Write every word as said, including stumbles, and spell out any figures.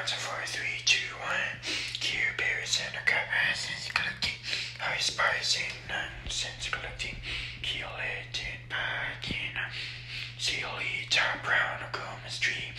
Counting four, three, two, one. Care Bears and a cut essence collecting. High spicy nonsense collecting. Kill it in packing. Silly top brown, a gum stream.